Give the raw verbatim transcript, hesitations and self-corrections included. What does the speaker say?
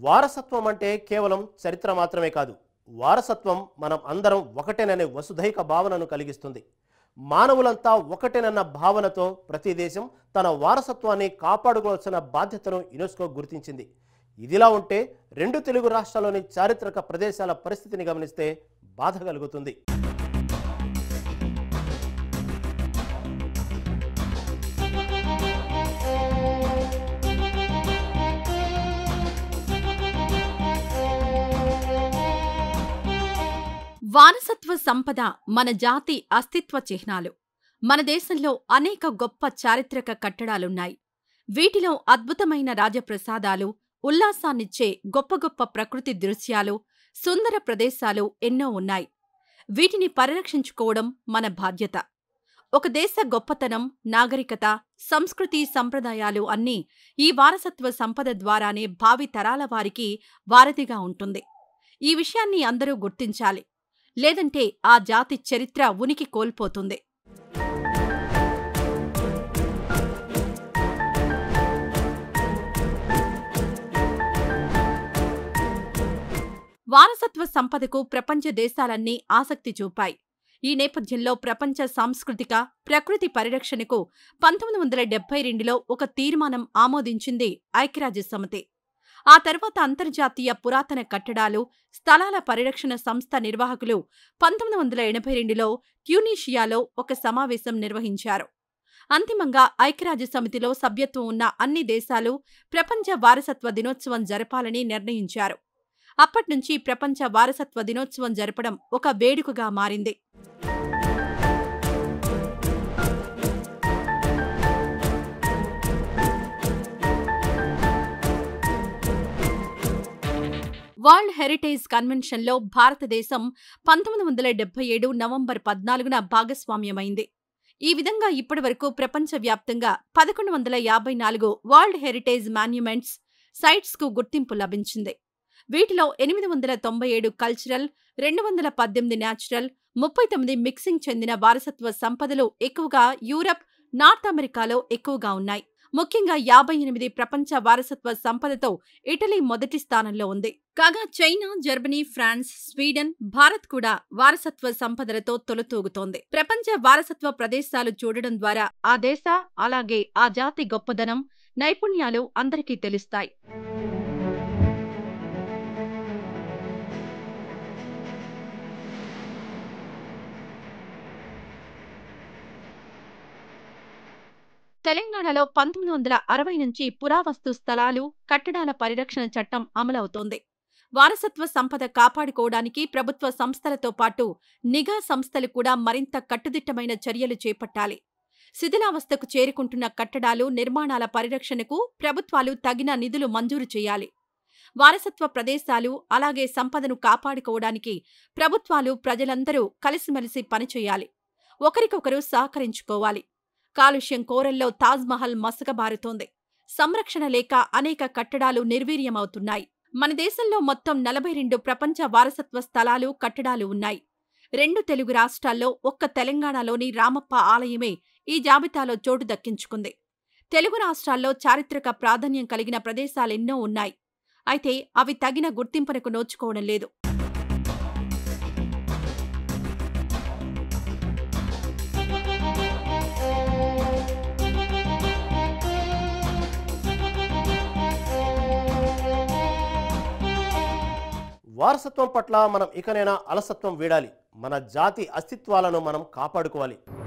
వారసత్వం అంటే కేవలం చరిత్ర మాత్రమే కాదు. వారసత్వం మనం అందరం ఒకటేననే వసుధైక భావనను కలిగిస్తుంది. మానవులంతా ఒకటేనన్న భావనతో ప్రతి దేశం తన వారసత్వాన్ని కాపాడుకోవాల్సిన బాధ్యతను యునెస్కో గుర్తించింది. ఇదిలా ఉంటే రెండు తెలుగు రాష్ట్రాల్లోని చారిత్రక ప్రదేశాల పరిస్థితిని గమనిస్తే బాధ కలుగుతుంది. వారసత్వ సంపద మన జాతి అస్తిత్వ చిహ్నాలు. మన దేశంలో అనేక గొప్ప చారిత్రక కట్టడాలున్నాయి. వీటిలో అద్భుతమైన రాజప్రసాదాలు, ఉల్లాసాన్నిచ్చే గొప్ప గొప్ప ప్రకృతి దృశ్యాలు, సుందర ప్రదేశాలు ఎన్నో ఉన్నాయి. వీటిని పరిరక్షించుకోవడం మన బాధ్యత. ఒక దేశ గొప్పతనం, నాగరికత, సంస్కృతి, సంప్రదాయాలు అన్నీ ఈ వారసత్వ సంపద ద్వారానే భావి తరాల వారికి వారధిగా ఉంటుంది. ఈ విషయాన్ని అందరూ గుర్తించాలి. లేదంటే ఆ జాతి చరిత్ర ఉనికి కోల్పోతుంది. వారసత్వ సంపదకు ప్రపంచ దేశాలన్నీ ఆసక్తి చూపాయి. ఈ నేపథ్యంలో ప్రపంచ సాంస్కృతిక, ప్రకృతి పరిరక్షణకు పంతొమ్మిది వందల డెబ్బై రెండులో ఒక తీర్మానం ఆమోదించింది ఐక్యరాజ్యసమితి. ఆ తర్వాత అంతర్జాతీయ పురాతన కట్టడాలు, స్థలాల పరిరక్షణ సంస్థ నిర్వాహకులు పంతొమ్మిది వందల ఎనభై రెండులో ట్యూనీషియాలో ఒక సమావేశం నిర్వహించారు. అంతిమంగా ఐక్యరాజ్యసమితిలో సభ్యత్వం ఉన్న అన్ని దేశాలు ప్రపంచ వారసత్వ దినోత్సవం జరపాలని నిర్ణయించారు. అప్పట్నుంచి ప్రపంచ వారసత్వ దినోత్సవం జరపడం ఒక వేడుకగా మారింది. వరల్డ్ హెరిటేజ్ కన్వెన్షన్లో భారతదేశం పంతొమ్మిది వందల డెబ్బై ఏడు నవంబర్ పద్నాలుగున భాగస్వామ్యమైంది. ఈ విధంగా ఇప్పటివరకు ప్రపంచవ్యాప్తంగా పదకొండు వందల యాభై నాలుగు వరల్డ్ హెరిటేజ్ మాన్యుమెంట్స్, సైట్స్కు గుర్తింపు లభించింది. వీటిలో ఎనిమిది వందల తొంభై ఏడు కల్చరల్, రెండు వందల పద్దెనిమిది న్యాచురల్, ముప్పై తొమ్మిది మిక్సింగ్ చెందిన వారసత్వ సంపదలు ఎక్కువగా యూరప్, నార్త్ అమెరికాలో ఎక్కువగా ఉన్నాయి. ముఖ్యంగా యాభై ఎనిమిది ప్రపంచ వారసత్వ సంపదతో ఇటలీ మొదటి స్థానంలో ఉంది. కాగా China, Germany, France, Sweden, Bharat కూడా వారసత్వ సంపదలతో తొలతూగుతోంది. ప్రపంచ వారసత్వ ప్రదేశాలు చూడడం ద్వారా ఆ దేశ, అలాగే ఆ జాతి గొప్పదనం, నైపుణ్యాలు అందరికీ తెలుస్తాయి. తెలంగాణలో పంతొమ్మిది వందల అరవై నుంచి పురావస్తు స్థలాలు, కట్టడాల పరిరక్షణ చట్టం అమలవుతోంది. వారసత్వ సంపద కాపాడుకోవడానికి ప్రభుత్వ సంస్థలతో పాటు నిఘా సంస్థలు కూడా మరింత కట్టుదిట్టమైన చర్యలు చేపట్టాలి. శిథిలావస్థకు చేరుకుంటున్న కట్టడాలు, నిర్మాణాల పరిరక్షణకు ప్రభుత్వాలు తగిన నిధులు మంజూరు చేయాలి. వారసత్వ ప్రదేశాలు, అలాగే సంపదను కాపాడుకోవడానికి ప్రభుత్వాలు, ప్రజలందరూ కలిసిమెలిసి పనిచేయాలి. ఒకరికొకరు సహకరించుకోవాలి. కాలుష్యం కోరల్లో తాజ్మహల్ మసకబారుతోంది. సంరక్షణ లేక అనేక కట్టడాలు నిర్వీర్యమవుతున్నాయి. మన దేశంలో మొత్తం నలభై రెండు ప్రపంచ వారసత్వ స్థలాలు, కట్టడాలు ఉన్నాయి. రెండు తెలుగు రాష్ట్రాల్లో ఒక్క తెలంగాణలోని రామప్ప ఆలయమే ఈ జాబితాలో చోటు దక్కించుకుంది. తెలుగు రాష్ట్రాల్లో చారిత్రక ప్రాధాన్యం కలిగిన ప్రదేశాలెన్నో ఉన్నాయి. అయితే అవి తగిన గుర్తింపునకు నోచుకోవడం లేదు. వారసత్వం పట్ల మనం ఇకనైనా అలసత్వం వీడాలి. మన జాతి అస్తిత్వాలను మనం కాపాడుకోవాలి.